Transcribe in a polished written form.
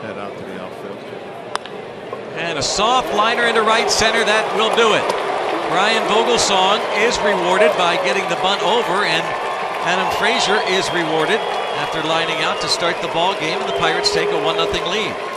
head out to the outfield. And a soft liner into right center. That will do it. Brian Vogelsong is rewarded by getting the bunt over, and Adam Frazier is rewarded after lining out to start the ball game, and the Pirates take a 1-0 lead.